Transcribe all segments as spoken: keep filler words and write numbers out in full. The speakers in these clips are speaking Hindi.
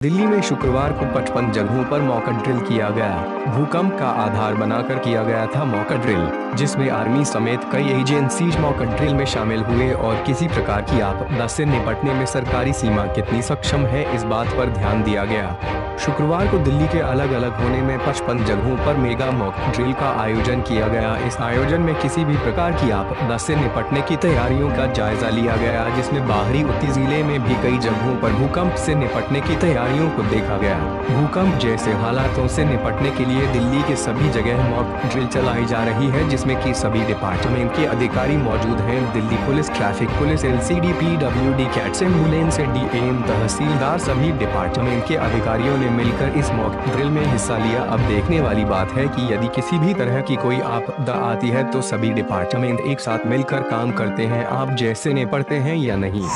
दिल्ली में शुक्रवार को पचपन जगहों पर मॉक ड्रिल किया गया। भूकंप का आधार बनाकर किया गया था मॉक ड्रिल, जिसमें आर्मी समेत कई एजेंसीज मॉक ड्रिल में शामिल हुए और किसी प्रकार की आपदा से निपटने में सरकारी सीमा कितनी सक्षम है इस बात पर ध्यान दिया गया। शुक्रवार को दिल्ली के अलग अलग होने में पचपन जगहों पर मेगा मॉक ड्रिल का आयोजन किया गया। इस आयोजन में किसी भी प्रकार की आपदा से निपटने की तैयारियों का जायजा लिया गया, जिसमें बाहरी उत्तरी जिले में भी कई जगहों पर भूकंप से निपटने की तैयारियों को देखा गया। भूकंप जैसे हालातों से निपटने के लिए दिल्ली के सभी जगह मॉक ड्रिल चलाई जा रही है, जिसमें कि सभी डिपार्टमेंट के अधिकारी मौजूद हैं। Delhi police, traffic police, LCD, PWD, CATS, ambulance, DM, तहसीलदार, सभी डिपार्टमेंट के अधिकारियों ने मिलकर इस मॉक ड्रिल में हिस्सा लिया। अब देखने वाली बात है कि यदि किसी भी तरह की कोई आपदा आती है तो सभी डिपार्टमेंट एक साथ मिलकर काम करते हैं, आप जैसे निपटते हैं या नहीं।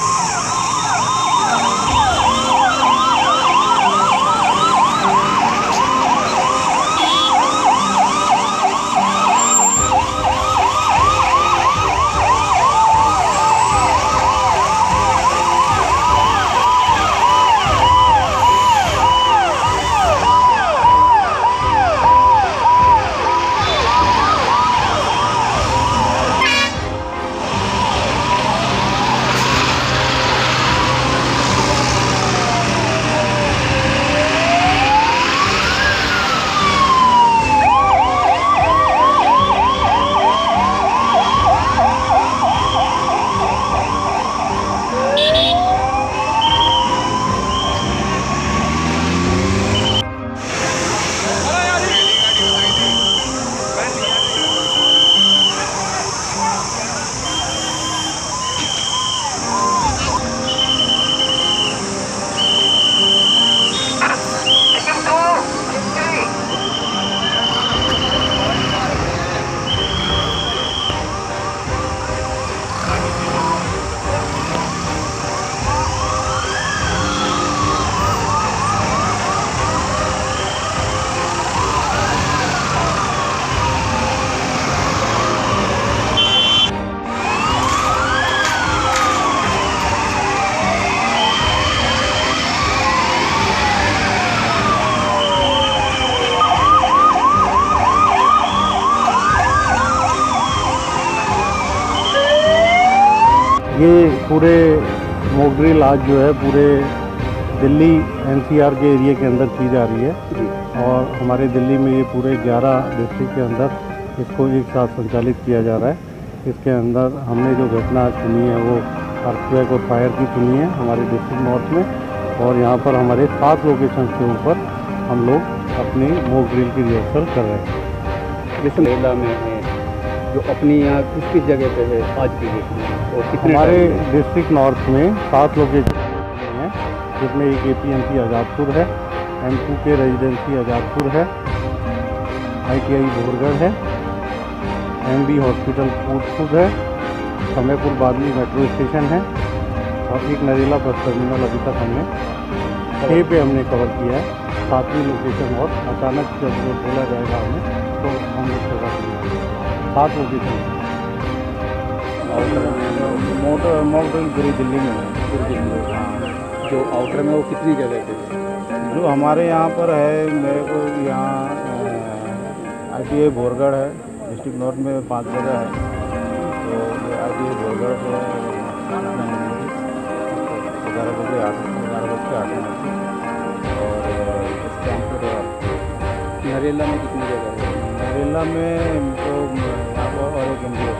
ये पूरे मॉक ड्रिल आज जो है पूरे दिल्ली एनसीआर के एरिया के अंदर की जा रही है और हमारे दिल्ली में ये पूरे ग्यारह डिस्ट्रिक्ट के अंदर इसको एक साथ संचालित किया जा रहा है। इसके अंदर हमने जो घटना चुनी है वो अर्थक्वेक और फायर की चुनी है हमारे डिस्ट्रिक्ट नॉर्थ में, और यहाँ पर हमारे सात लोकेशन के ऊपर हम लोग अपनी मॉक ड्रिल की रिहर्सल कर रहे हैं। जैसे मेला में है जो अपनी यहाँ किस किस जगह पे है आज की डेट में, और कितने हमारे डिस्ट्रिक्ट नॉर्थ में सात लोकेशन हैं, जिसमें एक एपीएमसी आज़ादपुर है, एमपू के रेजिडेंसी आज़ादपुर है, आईटीआई भोरगढ़ है, एमबी हॉस्पिटल कोटपुर है, समयपुर बादली मेट्रो स्टेशन है और एक नरेला बस टर्मिनल अभी तक हमने छः पे हमने कवर किया है। सातवीं लोकेशन और अचानक जब वो बोला जाएगा हमें तो हम लोग कवर करेंगे। सात लोकेशन आउटर में मोटर मॉक ड्रिल पूरी दिल्ली में है, पूरी दिल्ली में। हाँ, जो आउटर में वो कितनी जगह पे है? जो हमारे यहाँ पर है, मेरे को यहाँ आई टी आई भोरगढ़ है, डिस्ट्रिक्ट नॉर्थ में पाँच जगह है, तो ये आई टी आई भोरगढ़ से ग्यारह बजे आठ ग्यारह बज के आठ मिनट और इस टाइम पर नरेला में कितनी जगह है? नरेला में तो यहाँ पर और एक एम डी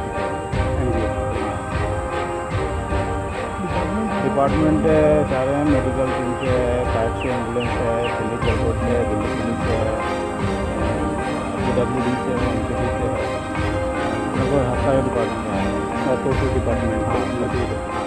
डिपार्टमेंट है, सारे हैं, मेडिकल टीम से है, फायर से एम्बुलेंस है, पुलिस एयरपोर्ट है, दिल्ली पुलिस है, पीडब्ल्यूडी से है, एनसीडी से है, लगभग हर सारे डिपार्टमेंट है, सोशल डिपार्टमेंट। हाँ,